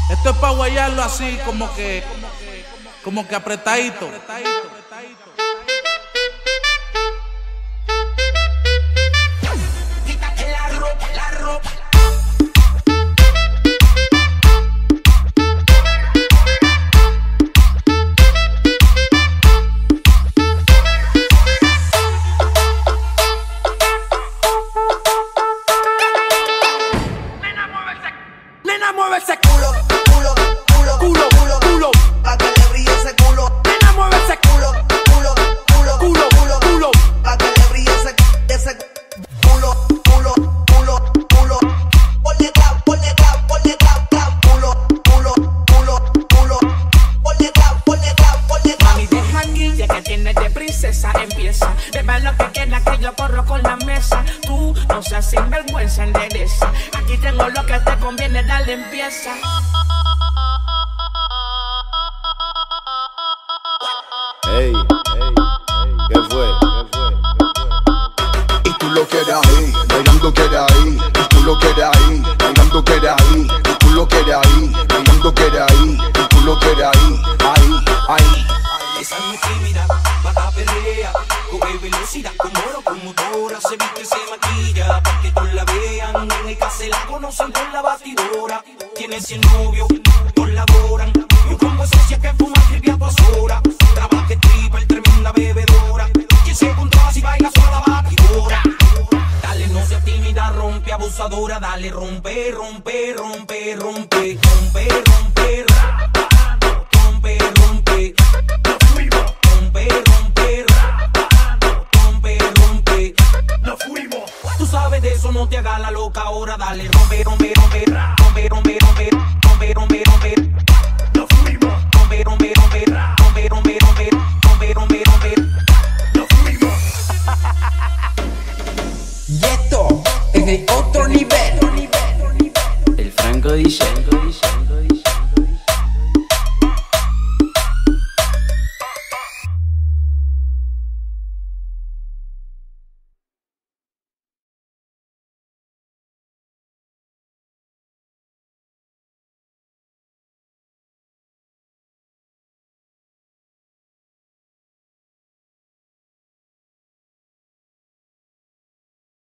Esto es para guayarlo así, como que apretadito. Quítate la ropa, la ropa. Nena, mueve ese culo, culo, culo, culo, culo, culo, pa' que le brille ese culo. Nena, mueve ese culo, culo, culo, culo, culo, culo, pa' que le brille ese culo, culo, culo, culo. Ponle clap, ponle clap, ponle clap, clap, culo, culo, culo, culo. Ponle clap, ponle clap, ponle clap. Mami, deja aquí, ya que tienes de princesa, empieza. Beba lo que quieras, que yo corro con la mesa. Tú no seas sinvergüenza, endereza. Aquí tengo lo que te conviene, dale, empieza. Ey, ¿qué fue? Y tú lo quieres ahí, bailando quieres ahí. Y tú lo quieres ahí, bailando quieres ahí. Y tú lo quieres ahí, bailando quieres ahí. Y tú lo quieres ahí, ahí, ahí. Esa no es tímida, baja perrea, coge velocidad como locomotora, se viste y se maquilla para que todos la vean, en el se la conocen con la batidora, tiene 100 novios, colaboran, y un combo de socia que fuma triple a 2 horas, trabaja triple, tremenda bebedora, quien se encontró así baila sola la batidora, dale no seas tímida, rompe abusadora, dale rompe, rompe, rompe, rompe, rompe, rompe, rompe, rompe. Tú sabes de eso, no te hagas la loca ahora, dale, rompe, rompe, rompe, rompe, rompe, rompe, rompe, rompe, rompe. Nos fuimos. Rompe, rompe, rompe, rompe, rompe, rompe, rompe, rompe, rompe. Nos fuimos. Y esto es de otro nivel.